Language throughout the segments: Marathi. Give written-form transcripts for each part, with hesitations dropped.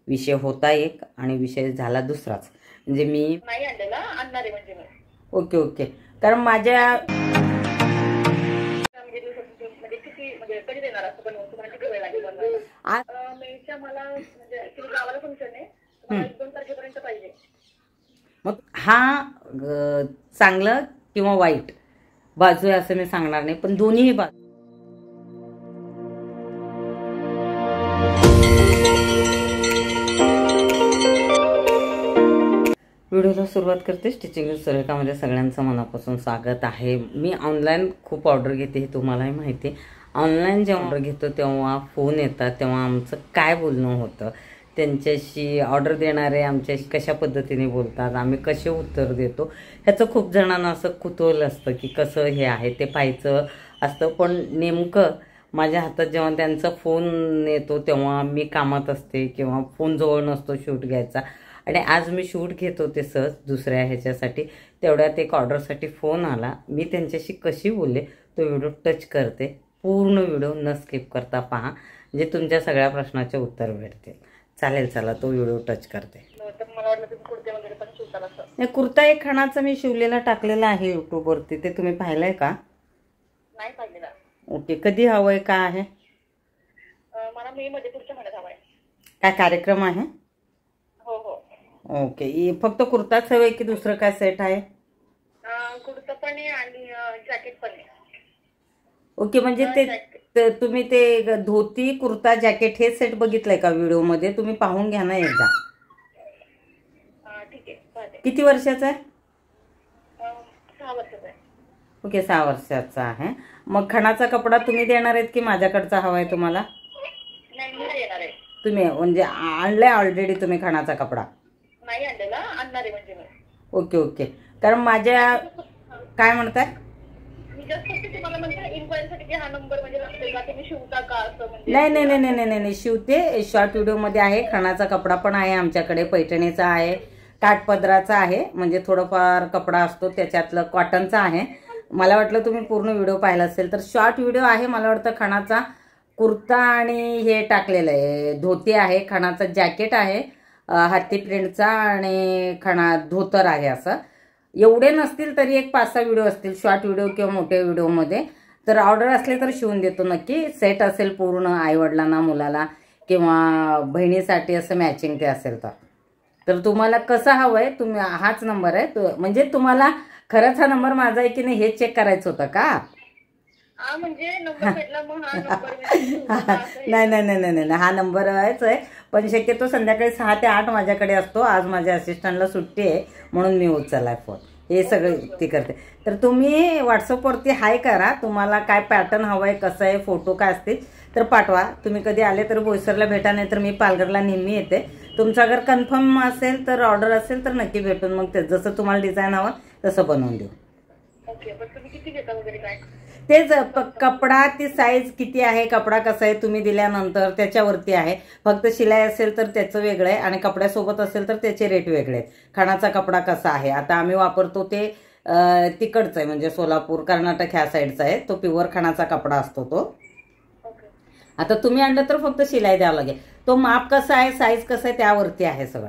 विषय होता एक आणि विषय झाला दुसराच. म्हणजे मी नाही आणलेला, आणणार आहे म्हणजे मी. Okay okay. कारण माझ्या म्हणजे किती म्हणजे कधी देणार असं बनवून तुम्हाला किती वेळ लागेल बनवायला? मेच्या मला म्हणजे ऍक्च्युली गावाला फंक्शन आहे, मला 1-2 तारखेपर्यंत पाहिजे. मग हा चांगलं किंवा वाईट बाजू आहे असं मी सांगणार नाही, पण दोन्ही बाजू. व्हिडिओला सुरुवात करते. स्टिचिंग विथ सुरेखामध्ये सगळ्यांचं मनापासून स्वागत आहे. मी ऑनलाईन खूप ऑर्डर घेते, हे तुम्हालाही माहिती आहे. ऑनलाईन जेव्हा ऑर्डर घेतो तेव्हा फोन येतात, तेव्हा आमचं काय बोलणं होतं, त्यांच्याशी ऑर्डर देणारे आमच्याशी कशा पद्धतीने बोलतात, आम्ही कसे उत्तर देतो, ह्याचं खूप जणांना असं कुतूहल असतं की कसं हे आहे ते पाहायचं असतं. पण नेमकं माझ्या हातात जेव्हा त्यांचा फोन येतो तेव्हा मी कामात असते किंवा फोन जवळ नसतो शूट घ्यायचा. आणि आज मी शूट घेत होते सहज दुसऱ्या ह्याच्यासाठी, तेवढ्यात एक ऑर्डरसाठी फोन आला. मी त्यांच्याशी कशी बोलले तो व्हिडिओ टच करते. पूर्ण व्हिडिओ न स्किप करता पहा, म्हणजे तुमच्या सगळ्या प्रश्नाचे उत्तर भेटतील. चालेल, चला तो व्हिडिओ टच करते. मला वाटलं तुम्ही कुर्ते वगैरे पण शिवताल असं. नाही, कुर्ता एक खणाचा मी शिवलेला टाकलेला आहे यूट्यूबवरती, ते तुम्ही पाहिलंय का? नाही पाहिलेला. ओके. कधी हवंय का आहे? मला मे मध्ये पुढच्या महिन्यात हवाय. काय कार्यक्रम आहे? हो हो. ओके. फक्त कुर्ताच हवंय की दुसरं काय सेट आहे? कुर्ता पण आहे आणि जॅकेट पण आहे. ओके. म्हणजे ते तुम्ही ते धोती कुर्ता जॅकेट हे सेट बघितलंय का व्हिडिओमध्ये? तुम्ही पाहून घ्या ना एकदा. ठीक आहे. किती वर्षाचा आहे? 6 वर्षाचा आहे. ओके, 6 वर्षाचा आहे. मग खणाचा कपडा तुम्ही देणार आहेत की माझ्याकडचा हवाय तुम्हाला? नाही, मी देणार आहे. तुम्ही म्हणजे आणलाय ऑलरेडी तुम्ही खणाचा कपडा? नाही आणलेला, आणणार आहे म्हणजे मी. Okay okay. कारण माझ्या काय म्हणताय? मी जस्ट फक्त तुम्हाला म्हणते इन्क्वायरीसाठी की हा नंबर म्हणजे लागेल का, तुम्ही शिवता का असं म्हणजे. नाही नाही नाही नाही नाही नाही, शिवते. शॉर्ट व्हिडिओमध्ये आहे. खणाचा कपडा पण आहे आमच्याकडे, पैठणीचा आहे, काठपदराचा आहे, म्हणजे थोडंफार कपडा असतो त्याच्यातलं, कॉटनचा आहे. मला वाटलं तुम्ही पूर्ण व्हिडिओ पाहिला असेल, तर शॉर्ट व्हिडिओ आहे. मला वाटतं खणाचा कुर्ता आणि हे टाकलेलं आहे, धोती आहे, खणाचा जॅकेट आहे हाती प्रिंटचा आणि खणा धोतर आहे. असं एवढे नसतील तरी एक 5-6 व्हिडिओ असतील शॉर्ट व्हिडिओ किंवा मोठ्या व्हिडिओमध्ये. तर ऑर्डर असले तर शिवून देतो नक्की. सेट असेल पूर्ण आईवडिलांना, मुलाला किंवा बहिणीसाठी असं मॅचिंग ते असेल तर तुम्हाला कसं हवं आहे, तुम्ही हाच नंबर आहे. म्हणजे तुम्हाला खरंच हा नंबर माझा आहे की नाही हे चेक करायचं होतं का? म्हणजे नंबर भेटला मग हा नंबर. नाही नाही नाही नाही नाही, हा नंबर आहे. पण शक्यतो संध्याकाळी 6 ते 8 माझ्याकडे असतो. आज माझ्या असिस्टंटला सुट्टी आहे म्हणून मी उचललाय फोन. हे सगळं ती करते. तर तुम्ही व्हॉट्सअपवरती हाय करा, तुम्हाला काय पॅटर्न हवं आहे, कसं आहे, फोटो काय असतील तर पाठवा. तुम्ही कधी आले तर बोईसरला भेटा, नाही तर मी पालघरला नेहमी येते. तुमचं अगर कन्फर्म असेल तर ऑर्डर असेल तर नक्की भेटून मग ते जसं तुम्हाला डिझाईन हवं तसं बनवून देऊ. ओके. पण तुम्ही किती घेता वगैरे काय? तेच कपडा, ती साईज किती आहे, कपडा कसा आहे तुम्ही दिल्यानंतर त्याच्यावरती आहे. फक्त शिलाई असेल तर त्याचं वेगळं आहे आणि कपड्यासोबत असेल तर त्याचे रेट वेगळे आहेत. खणाचा कपडा कसा आहे, आता आम्ही वापरतो ते तिकडचं आहे, म्हणजे सोलापूर कर्नाटक ह्या साईडचा आहे. तो प्युअर खणाचा कपडा असतो तो. आता तुम्ही आणलं तर फक्त शिलाई द्यावं लागेल. तो माप कसा आहे, साईज कसं आहे त्यावरती आहे सगळं.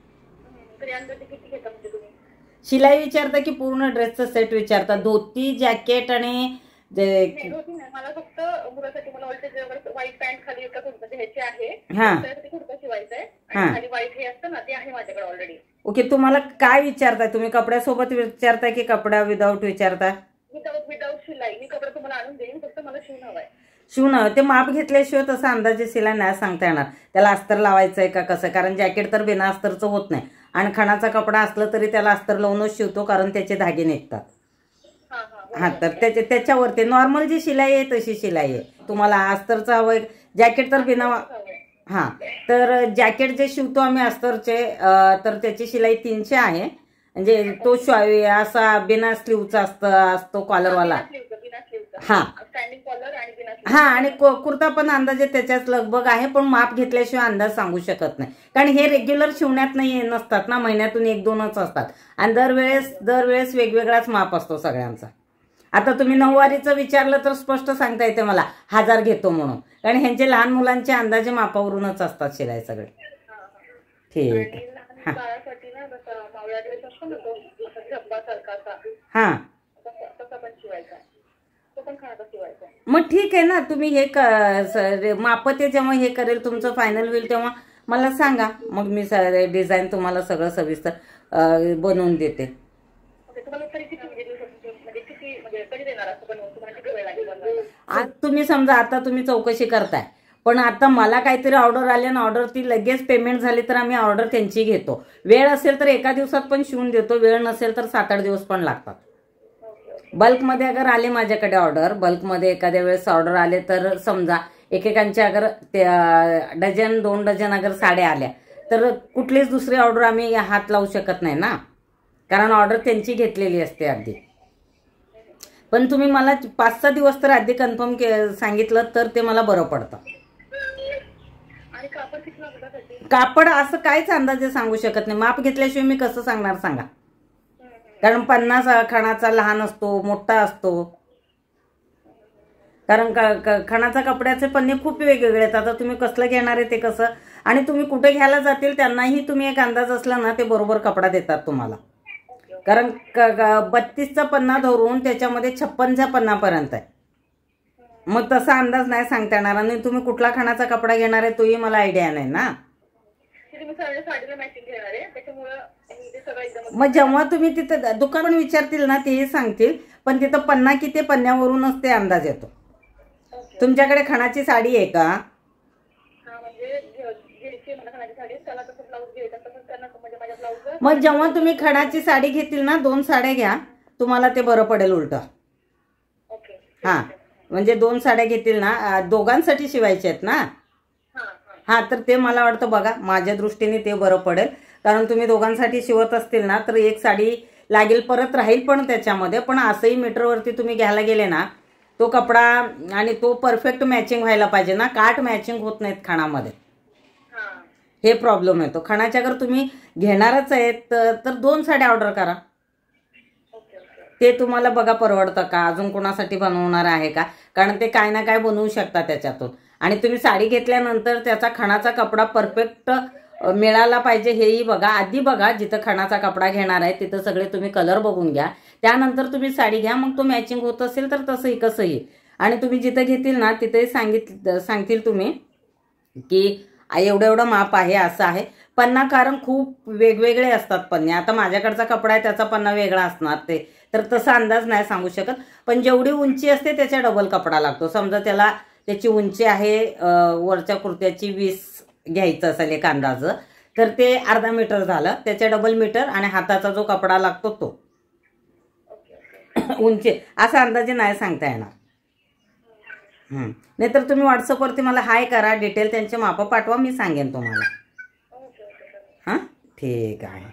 शिलाई विचारता की पूर्ण ड्रेसचं सेट विचारता? धोती, जॅकेट आणि मला फक्त मुलासाठी मला व्हाईट पॅन्ट खाली एका कुर्ता ह्याची आहे, त्यासाठी कुर्ता शिवायचा आहे आणि खाली व्हाईट हे असतं ना ते आहे माझ्याकडे ऑलरेडी. ओके. तुम्हाला काय विचारताय तुम्ही? कपड्यासोबत विचारताय की कपडा विदाऊट विचारताय? विदाऊट शिलाई. मी कपडा तुम्हाला आणून देईन, फक्त मला शिवून हवाय. शिवणं ते माप घेतल्याशिवाय तसं अंदाजे शिलाई नाही सांगता येणार. त्याला अस्तर लावायचं आहे का कसं, कारण जॅकेट तर बिना अस्तरचं होत नाही आणि खणाचा कपडा असलं तरी त्याला अस्तर लावूनच शिवतो कारण त्याचे धागे निघतात. हा, तर त्याच्यावरती नॉर्मल जी शिलाई आहे तशी शिलाई आहे. तुम्हाला अस्तरचं हवंय जॅकेट तर बिना. हां, तर जॅकेट जे शिवतो आम्ही अस्तरचे तर त्याची शिलाई 300 आहे. म्हणजे तो असा बिना स्लीवचा असतो कॉलरवाला. हां हां, आणि कुर्ता पण अंदाजे त्याच्याच लगभग आहे, पण माप घेतल्याशिवाय अंदाज सांगू शकत नाही. कारण हे रेग्युलर शिवण्यात नाही नसतात ना, महिन्यातून 1-2च असतात आणि दरवेळेस वेगवेगळाच माप असतो सगळ्यांचा. आता तुम्ही नऊवारीचं विचारलं तर स्पष्ट सांगता येते मला 1000 घेतो म्हणून, कारण ह्यांचे लहान मुलांचे अंदाजे मापावरूनच असतात शिलाई सगळे. ठीक आणि आहे. लहान बाळासाठी ना जसा मावळा ड्रेस असतो ना तो असा झब्बासारखा असा हां तसा पण शिवायचा, तो पण खाण्याचा शिवायचा. मग ठीक आहे ना, तुम्ही हे माप ते जेव्हा हे करेल तुमचं फायनल होईल तेव्हा मला सांगा, मग मी डिझाईन तुम्हाला सगळं सविस्तर बनवून देते. तुम्हाला तरी किती म्हणजे किती म्हणजे कधी देणार असं बनवून, तुम्हाला किती वेळ लागेल बनवायला? आज तुम्ही समजा आता तुम्ही चौकशी करताय, पण आता मला काहीतरी ऑर्डर आली आणि ऑर्डर ती लगेच पेमेंट झाली तर आम्ही ऑर्डर त्यांची घेतो. वेळ असेल तर एका दिवसात पण शिवून देतो, वेळ नसेल तर 7-8 दिवस पण लागतात. बल्कमध्ये अगर आले माझ्याकडे ऑर्डर, बल्कमध्ये एखाद्या वेळेस ऑर्डर आले तर समजा एकेकांच्या अगर 1-2 डझन अगर साड्या आल्या तर कुठलीच दुसरी ऑर्डर आम्ही हात लावू शकत नाही ना, कारण ऑर्डर त्यांची घेतलेली असते आधी. पण तुम्ही मला 5-6 दिवस तर आधी कन्फर्म सांगितलं तर ते मला बरं पडतं. आणि कापड किती लागतं? कापड असं काहीच अंदाजे सांगू शकत नाही, माप घेतल्याशिवाय मी कसं सांगणार सांगा. कारण 50 खणाचा लहान असतो, मोठा असतो. कारण खणाचा कपड्याचे पन्ने खूप वेगवेगळे आहेत. आता तुम्ही कसलं घेणार आहे ते कसं, आणि तुम्ही कुठे घ्यायला जातील त्यांनाही तुम्ही एक अंदाज असला ना ते बरोबर कपडा देतात तुम्हाला. कारण 32चा पन्ना धरून त्याच्यामध्ये 56चा पन्नापर्यंत आहे. मग तसा अंदाज नाही सांगता येणार, आणि तुम्ही कुठला खणाचा कपडा घेणार आहे तोही मला आयडिया नाही ना. मग जेव्हा तुम्ही तिथं दुकान विचारतील ना तेही सांगतील, पण तिथं पन्ना किती पन्न्यावरूनच ते अंदाज येतो. तुमच्याकडे खणाची साडी आहे का? मग जेव्हा तुम्ही खणाची साडी घेतील ना 2 साड्या घ्या, तुम्हाला ते बरं पडेल उलट. हा म्हणजे 2 साड्या घेतील ना, दोघांसाठी शिवायचे आहेत ना. हा तर ते मला वाटतं बघा माझ्या दृष्टीने ते बरं पडेल. कारण तुम्ही दोघांसाठी शिवत असतील ना तर एक साडी लागेल, परत राहील पण त्याच्यामध्ये. पण असंही मीटरवरती तुम्ही घ्यायला गेले ना तो कपडा आणि तो परफेक्ट मॅचिंग व्हायला पाहिजे ना, काठ मॅचिंग होत नाहीत खणामध्ये, हे प्रॉब्लेम येतो. खणाच्या अगर तुम्ही घेणारच आहेत तर 2 साड्या ऑर्डर करा. ते तुम्हाला बघा परवडतं का, अजून कोणासाठी बनवणार आहे का, कारण ते काय ना काय बनवू शकता त्याच्यातून. आणि तुम्ही साडी घेतल्यानंतर त्याचा खणाचा कपडा परफेक्ट मिळाला पाहिजे हेही बघा. आधी बघा जिथं खणाचा कपडा घेणार आहे तिथं सगळे तुम्ही कलर बघून घ्या, त्यानंतर तुम्ही साडी घ्या. मग तो मॅचिंग होत असेल तर तसंही कसंही. आणि तुम्ही जिथं घेतील ना तिथेही सांगतील तुम्ही की एवढं एवढं माप आहे, असं आहे. पन्ना कारण खूप वेगवेगळे असतात पन्ने. आता माझ्याकडचा कपडा आहे त्याचा पन्ना वेगळा असणार, ते तर तसा अंदाज नाही सांगू शकत. पण जेवढी उंची असते त्याच्या डबल कपडा लागतो. समजा त्याची उंची आहे वरच्या कुर्त्याची 20 घ्यायचं असेल एक अंदाज, तर ते अर्धा मीटर झालं, त्याच्या डबल मीटर. आणि हाताचा जो कपडा लागतो तो उंची असा अंदाजे नाही सांगता येणार. नाहीतर तुम्ही व्हॉट्सअपवरती मला हाय करा, डिटेल त्यांचे माप पाठवा, मी सांगेन तुम्हाला. हां ठीक आहे.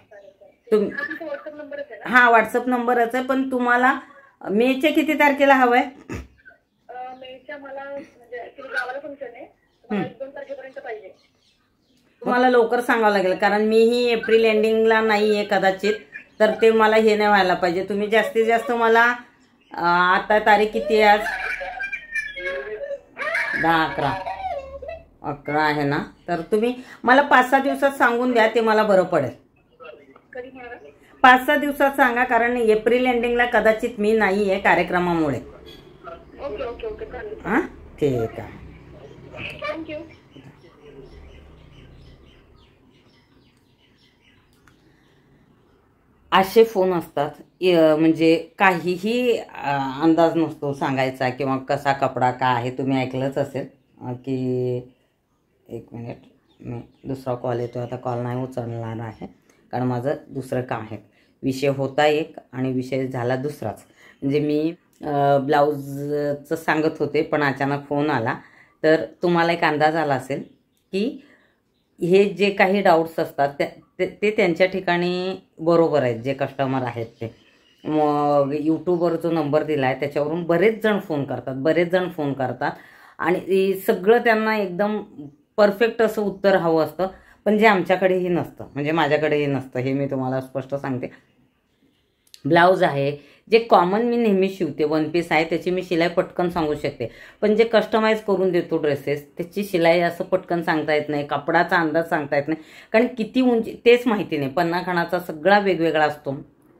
हा व्हॉट्सअप नंबरच आहे. पण तुम्हाला मेच्या किती तारखेला हवंय? मेच्या मला म्हणजे गावाला फंक्शन आहे, 1-2 तारखेपर्यंत पाहिजे. तुम्हाला लवकर सांगावं लागेल, कारण मीही एप्रिल एंडिंगला नाही आहे कदाचित, तर ते मला हे नाही व्हायला पाहिजे. तुम्ही जास्तीत जास्त मला आता तारीख किती आहे आज? 10-11 आहे ना, तर तुम्ही मला 5-6 दिवसात सांगून द्या, ते मला बरं पडेल. 5-6 दिवसात सांगा, कारण एप्रिल एंडिंगला कदाचित मी नाही आहे कार्यक्रमामुळे. हां ठीक आहे. थँक्यू. असे फोन असतात म्हणजे काहीही अंदाज नसतो सांगायचा, किंवा कसा कपडा काय आहे. तुम्ही ऐकलंच असेल की 1 मिनिट, मी दुसरा कॉल येतो, आता कॉल नाही उचलणार आहे कारण माझं दुसरं काम आहे. विषय होता एक आणि विषय झाला दुसराच. म्हणजे मी ब्लाऊजचं सांगत होते पण अचानक फोन आला, तर तुम्हाला एक अंदाज आला असेल की हे जे काही डाऊट्स असतात ते त्यांच्या ठिकाणी बरोबर आहेत. जे कस्टमर आहेत ते मग यूट्यूबवर जो नंबर दिला आहे त्याच्यावरून बरेच जण फोन करतात आणि सगळं त्यांना एकदम परफेक्ट असं उत्तर हवं असतं, पण जे आमच्याकडेही नसतं, म्हणजे माझ्याकडेही नसतं, हे मी तुम्हाला स्पष्ट सांगते. ब्लाऊज आहे, जे कॉमन मी नेहमी शिवते, वन पीस आहे त्याची मी शिलाई पटकन सांगू शकते, पण जे कस्टमाइज करून देतो ड्रेसेस त्याची शिलाई असं पटकन सांगता येत नाही, कपडाचा अंदाज सांगता येत नाही, कारण किती उंची तेच माहिती नाही. पन्ना खणाचा सगळा वेगवेगळा असतो,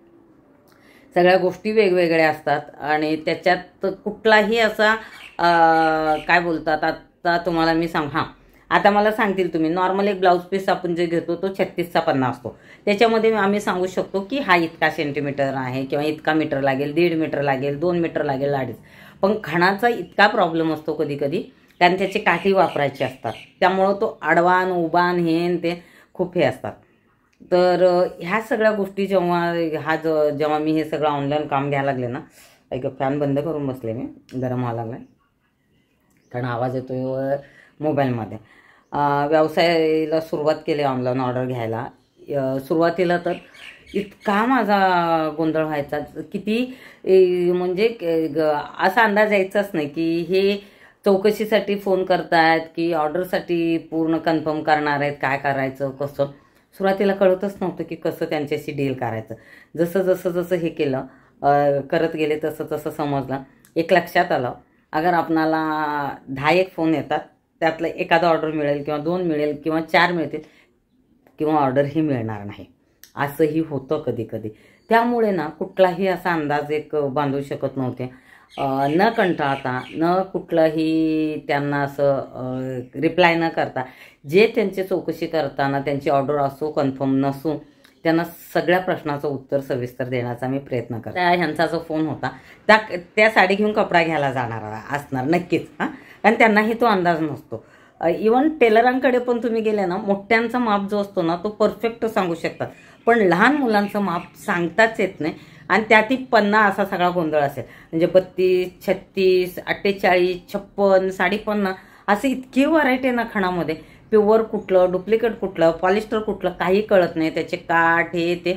सगळ्या गोष्टी वेगवेगळ्या असतात आणि त्याच्यात कुठलाही असा काय बोलतात, आता तुम्हाला मी सांग आता मला सांगतील तुम्ही, नॉर्मल एक ब्लाऊज पीस आपण जे घेतो तो 36चा पन्ना असतो, त्याच्यामध्ये आम्ही सांगू शकतो की हा इतका सेंटीमीटर आहे किंवा इतका मीटर लागेल, 1.5 मीटर लागेल, 2 मीटर लागेल, 2.5. पण खणाचा इतका प्रॉब्लेम असतो कधी कधी, कारण त्याची काठी वापरायची असतात, त्यामुळं तो आडवान उबान हे ते खूप हे असतात. तर ह्या सगळ्या गोष्टी जेव्हा मी हे सगळं ऑनलाईन काम घ्यायला लागले ना, एक फॅन बंद करून बसले, मी गरम व्हायला लागलाय कारण आवाज येतोय मोबाईलमध्ये. व्यवसायाला सुरुवात केली ऑनलाईन ऑर्डर घ्यायला. सुरुवातीला तर इतका माझा गोंधळ व्हायचा, किती म्हणजे असा अंदाज यायचाच नाही की हे चौकशीसाठी फोन करतायत की ऑर्डरसाठी पूर्ण कन्फर्म करणार आहेत, काय करायचं कसं. सुरुवातीला कळतच नव्हतं की कसं त्यांच्याशी डील करायचं. जसं हे केलं, करत गेले तसं समजलं. एक लक्षात आलं, अगर आपणाला 10 फोन येतात, त्यातलं एखादा ऑर्डर मिळेल किंवा 2 मिळेल किंवा 4 मिळतील किंवा ऑर्डरही मिळणार नाही, असंही होतं कधी कधी. त्यामुळे ना कुठलाही असा अंदाज एक बांधू शकत नव्हते. न कंटाळता, न कुठलंही त्यांना असं रिप्लाय न करता, जे त्यांची चौकशी करताना त्यांची ऑर्डर असो कन्फर्म नसो, त्यांना सगळ्या प्रश्नाचं उत्तर सविस्तर देण्याचा मी प्रयत्न करते. ह्यांचा जो फोन होता त्या साडी घेऊन कपडा घ्यायला जाणार असणार नक्कीच, कारण त्यांनाही तो अंदाज नसतो. इवन टेलरांकडे पण तुम्ही गेले ना, मोठ्यांचा माप जो असतो ना तो परफेक्ट सांगू शकतात, पण लहान मुलांचं माप सांगताच येत नाही. आणि त्यातही पन्ना असा सगळा गोंधळ असेल, म्हणजे 32, 36, 48, 56, 50, असे इतकी व्हरायटी आहे ना खणामध्ये. प्युअर कुठलं, डुप्लिकेट कुठलं, पॉलिस्टर कुठलं, काही कळत नाही. त्याचे काठ हे ते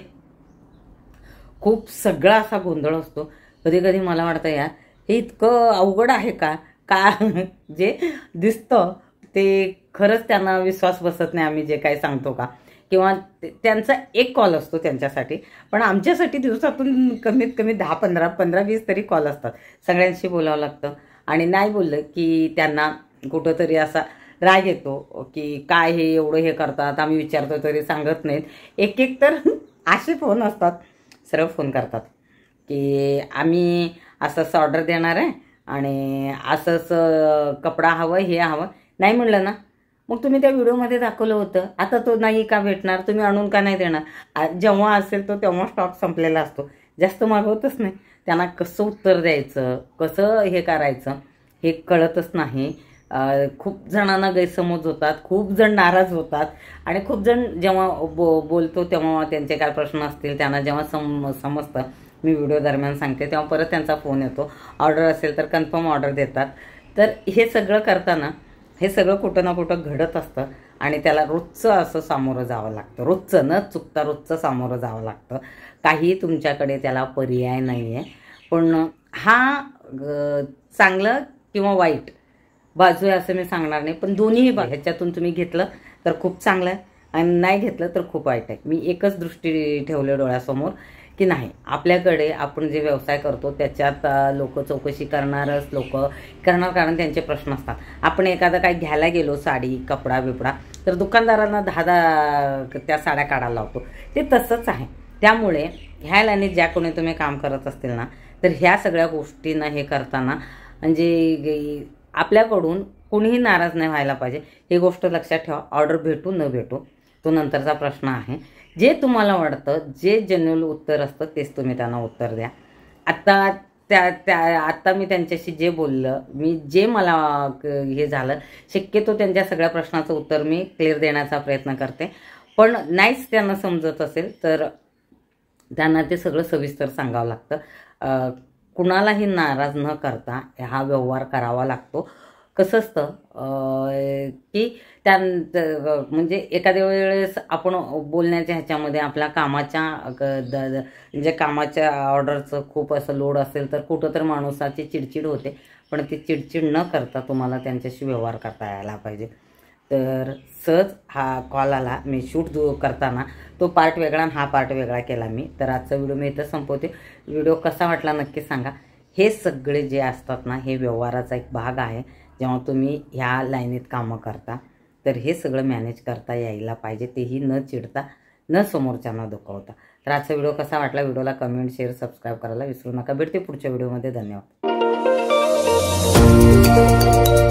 खूप सगळा असा गोंधळ असतो. कधी कधी मला वाटतं यार हे इतकं अवघड आहे का जे दिसतं ते खरंच त्यांना विश्वास बसत नाही आम्ही जे काही सांगतो का, किंवा त्यांचा एक कॉल असतो त्यांच्यासाठी, पण आमच्यासाठी दिवसातून कमीत कमी 10, 15, 20 तरी कॉल असतात. सगळ्यांशी बोलावं लागतं आणि नाही बोललं की त्यांना कुठंतरी असा राग येतो की काय हे एवढं हे करतात, आम्ही विचारतो तरी सांगत नाहीत. एक तर असे फोन असतात, सरळ फोन करतात की आम्ही असं ऑर्डर देणार आहे आणि असंच कपडा हवं, हे हवं. नाही म्हणलं ना, मग तुम्ही त्या व्हिडिओमध्ये दाखवलं होतं, आता तो नाही का भेटणार, तुम्ही आणून का नाही देणार. जेव्हा असेल तो तेव्हा स्टॉक संपलेला असतो, जास्त मागवतच नाही. त्यांना कसं उत्तर द्यायचं, कसं हे करायचं हे कळतच नाही. खूप जणांना गैरसमज होतात, खूप जण नाराज होतात आणि खूप जण जेव्हा बोलतो तेव्हा त्यांचे काय प्रश्न असतील त्यांना जेव्हा समजतं, मी व्हिडिओ दरम्यान सांगते तेव्हा परत त्यांचा फोन येतो. ऑर्डर असेल तर कन्फर्म ऑर्डर देतात. तर हे सगळं करताना हे सगळं कुठं ना कुठं घडत असतं आणि त्याला रोजचं असं सामोरं जावं लागतं, रोजचं न चुकता रोजचं सामोरं जावं लागतं. काही तुमच्याकडे त्याला पर्याय नाही आहे. पण हा चांगलं किंवा वाईट बाजू आहे असं मी सांगणार नाही, पण दोन्ही ह्याच्यातून तुम्ही घेतलं तर खूप चांगलं आहे आणि नाही घेतलं तर खूप वाईट आहे. मी एकच दृष्टी ठेवले डोळ्यासमोर की नाही, आपल्याकडे आपण जे व्यवसाय करतो त्याच्यात लोक चौकशी करणारच लोक करणार, कारण त्यांचे प्रश्न असतात. आपण एखादा काही घ्यायला गेलो, साडी कपडा बिपडा, तर दुकानदारांना 10 त्या साड्या काढायला लावतो. ते तसंच आहे. त्यामुळे ह्या लाईनीत ज्या कोणी तुम्ही काम करत असतील ना, तर ह्या सगळ्या गोष्टींना हे करताना म्हणजे आपल्याकडून कोणीही नाराज नाही व्हायला पाहिजे. ही गोष्ट लक्षात ठेवा. ऑर्डर भेटू न भेटू तो नंतरचा प्रश्न आहे. जे तुम्हाला वाटतं, जे जेन्युइन उत्तर असतं तेच तुम्ही त्यांना उत्तर द्या. आता मी त्यांच्याशी जे बोललं, मी जे मला हे झालं, शक्यतो त्यांच्या सगळ्या प्रश्नाचं उत्तर मी क्लिअर देण्याचा प्रयत्न करते. पण नाहीच त्यांना समजत असेल तर त्यांना ते सगळं सविस्तर सांगावं लागतं. कुणालाही नाराज न करता हा व्यवहार करावा लागतो. कसं असतं की म्हणजे एखाद्या वेळेस आपण बोलण्याच्या ह्याच्यामध्ये आपल्या कामाच्या म्हणजे कामाच्या ऑर्डरचं खूप असं लोड असेल तर कुठं तर माणसाची चिडचिड होते, पण ती चिडचिड न करता तुम्हाला त्यांच्याशी व्यवहार करता यायला पाहिजे. तर सहज हा कॉल आला. मी शूट करताना तो पार्ट वेगळा आणि हा पार्ट वेगळा केला मी. तर आजचा व्हिडिओ मी इथं संपवते. व्हिडिओ कसा वाटला नक्की सांगा. हे सगळे जे असतात ना, हे व्यवहाराचा एक भाग आहे. जेव्हा तुम्ही ह्या लाईनीत कामं करता तर हे सगळं मॅनेज करता यायला पाहिजे, तेही न चिडता, न समोरच्यांना दुखवता. तर आजचा व्हिडिओ कसा वाटला, व्हिडिओला कमेंट, शेअर, सबस्क्राईब करायला विसरू नका. भेटते पुढच्या व्हिडिओमध्ये. धन्यवाद.